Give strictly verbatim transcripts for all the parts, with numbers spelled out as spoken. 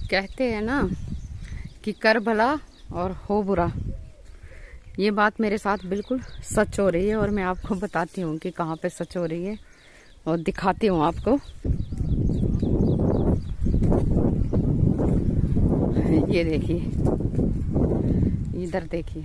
कहते हैं ना कि कर भला और हो बुरा। ये बात मेरे साथ बिल्कुल सच हो रही है और मैं आपको बताती हूँ कि कहाँ पे सच हो रही है और दिखाती हूँ आपको। ये देखिए, इधर देखिए,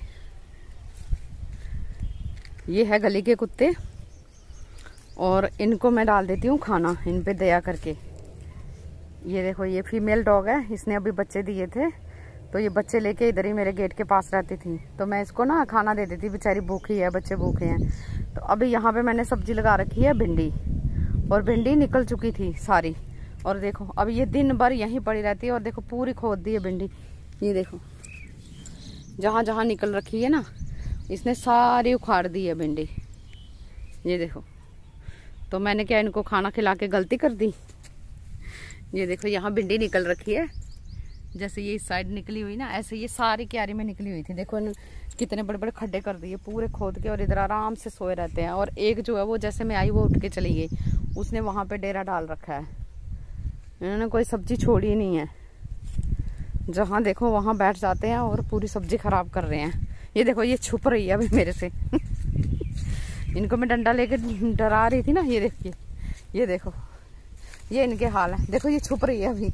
ये है गली के कुत्ते और इनको मैं डाल देती हूँ खाना इन पे दया करके। ये देखो, ये फीमेल डॉग है, इसने अभी बच्चे दिए थे तो ये बच्चे लेके इधर ही मेरे गेट के पास रहती थी, तो मैं इसको ना खाना दे देती, बेचारी भूखी है, बच्चे भूखे हैं। तो अभी यहाँ पे मैंने सब्जी लगा रखी है भिंडी, और भिंडी निकल चुकी थी सारी। और देखो अब ये दिन भर यहीं पड़ी रहती है और देखो पूरी खोद दी है भिंडी। ये देखो जहाँ जहाँ निकल रखी है ना, इसने सारी उखाड़ दी है भिंडी। ये देखो, तो मैंने क्या इनको खाना खिला के गलती कर दी? ये देखो यहाँ भिंडी निकल रखी है, जैसे ये इस साइड निकली हुई ना, ऐसे ये सारी क्यारी में निकली हुई थी। देखो कितने बड़े बड़े खड्डे कर दिए पूरे खोद के, और इधर आराम से सोए रहते हैं। और एक जो है वो जैसे मैं आई वो उठ के चली गई, उसने वहां पे डेरा डाल रखा है। इन्होंने कोई सब्जी छोड़ी नहीं है, जहां देखो वहां बैठ जाते हैं और पूरी सब्जी खराब कर रहे हैं। ये देखो ये छुप रही है अभी मेरे से इनको मैं डंडा लेके डरा रही थी ना। ये देखिए, ये देखो, ये इनके हाल है। देखो ये छुप रही है अभी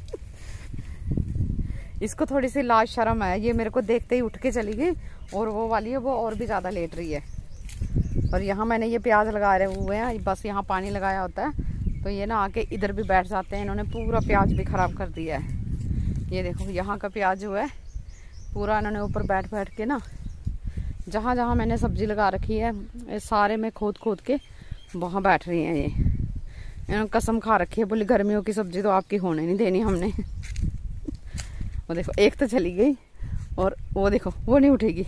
इसको थोड़ी सी लाज शर्म है, ये मेरे को देखते ही उठ के चली गई। और वो वाली है वो और भी ज्यादा लेट रही है। और यहाँ मैंने ये प्याज लगा रहे हुए हैं, बस यहाँ पानी लगाया होता है तो ये ना आके इधर भी बैठ जाते हैं। इन्होंने पूरा प्याज भी खराब कर दिया है। ये देखो यहाँ का प्याज जो है पूरा इन्होंने ऊपर बैठ बैठ के ना, जहाँ जहाँ मैंने सब्जी लगा रखी है सारे में खोद खोद के वहाँ बैठ रही हैं। ये इन्होंने कसम खा रखी है, बोली गर्मियों की सब्जी तो आपकी होने नहीं देनी हमने वो देखो एक तो चली गई और वो देखो वो नहीं उठेगी।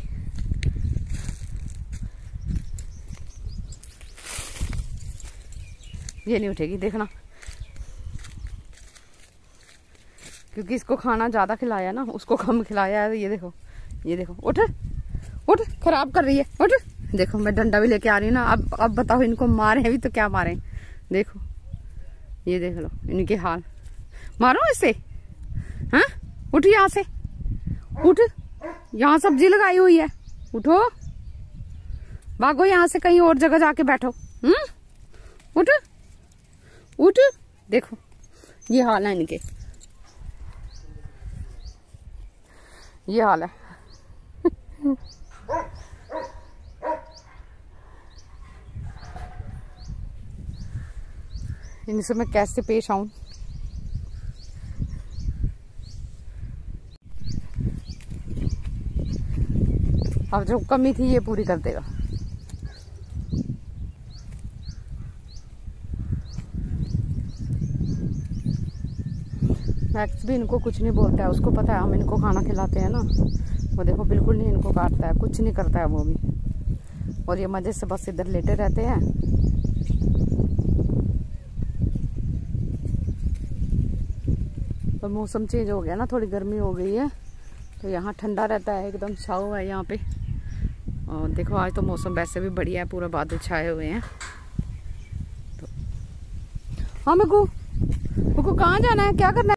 ये नहीं उठेगी, देखना, क्योंकि इसको खाना ज्यादा खिलाया ना, उसको कम खिलाया है। ये देखो, ये देखो, उठ उठ, खराब कर रही है, उठ। देखो मैं डंडा भी लेके आ रही हूँ ना। अब अब बताओ इनको मारे भी तो क्या मारे? देखो ये देख लो इनके हाल, मारो इसे। हाँ उठ, यहाँ से उठ, यहाँ सब्जी लगाई हुई है, उठो, भागो यहाँ से, कहीं और जगह जाके बैठो। हम्म उठ उठ। देखो ये हाल है इनके, ये हाल है इनसे मैं कैसे पेश आऊं? अब जो कमी थी ये पूरी कर देगा। मैक्स भी इनको कुछ नहीं बोलता है, उसको पता है हम इनको खाना खिलाते हैं ना। वो देखो बिल्कुल नहीं इनको काटता है, कुछ नहीं करता है वो भी। और ये मजे से बस इधर लेटे रहते हैं। तो मौसम चेंज हो गया ना, थोड़ी गर्मी हो गई है तो यहाँ ठंडा रहता है, एकदम छाव है यहाँ पे। और देखो आज तो मौसम वैसे भी बढ़िया है, पूरा बादल छाए हुए हैं। तो हाँ, मेरे को मेरे को कहाँ जाना है, क्या करना है?